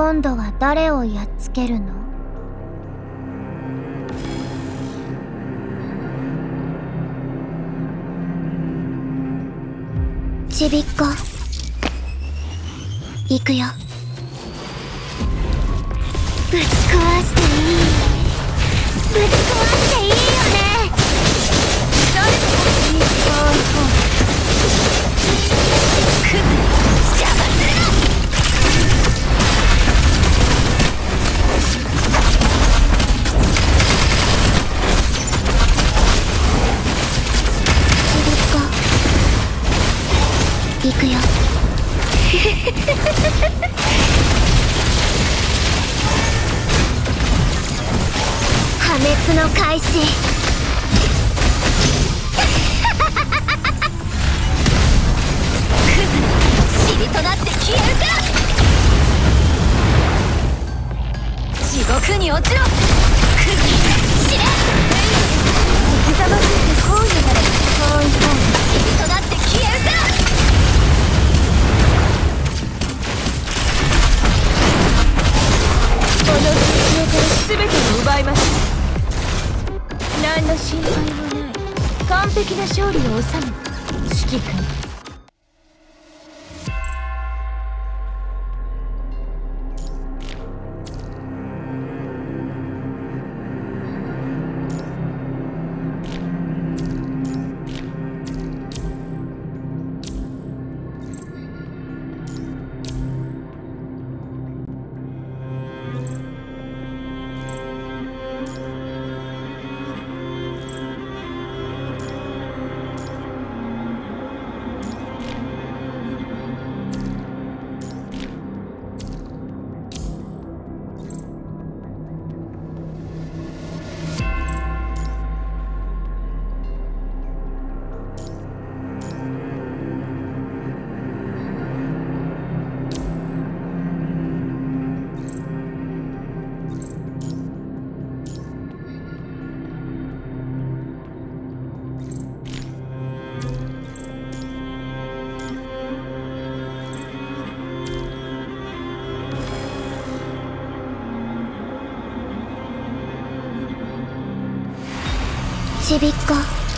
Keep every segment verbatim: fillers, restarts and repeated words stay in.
今度は誰をやっつけるの？ちびっこ行くよ。ぶち壊していい？ぶち壊していいよね？誰かがいい方クズ邪魔するな。行くよ。破滅の開始。クズ尻となって消えるか。地獄に落ちろ。クズ死ね。生きざましいてこうになれ。そういそう尻となって消えるか。この地上から全てを奪いました。何の心配もない完璧な勝利を収めた指揮官。ちびっこ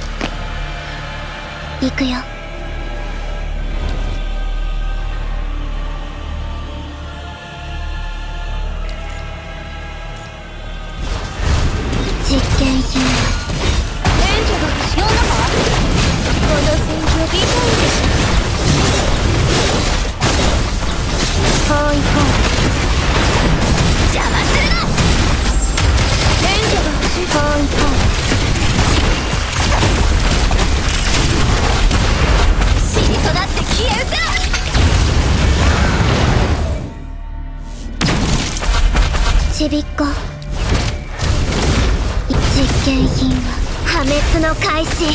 行くよ。実験品は援助が必要なのか。この戦場ビタイでしょ。ほいほい邪魔するな。援助が欲しい。ほいほい尻となって消えるさ。ちびっこ実験品は破滅の開始。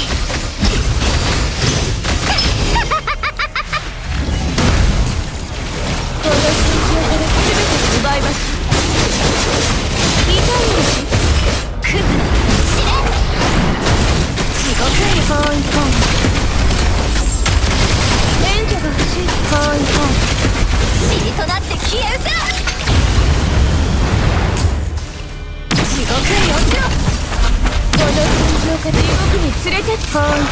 この戦場から全てを奪いました。痛いでしょ。クズ死ね。地獄に包囲込む。援助が欲しい。包囲込む。尻となって消えるさ。地獄に落ちろ。この戦場から地獄に連れてって。包囲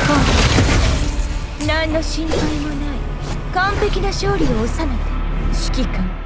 込む。何の心配もない完璧な勝利を収めた指揮官。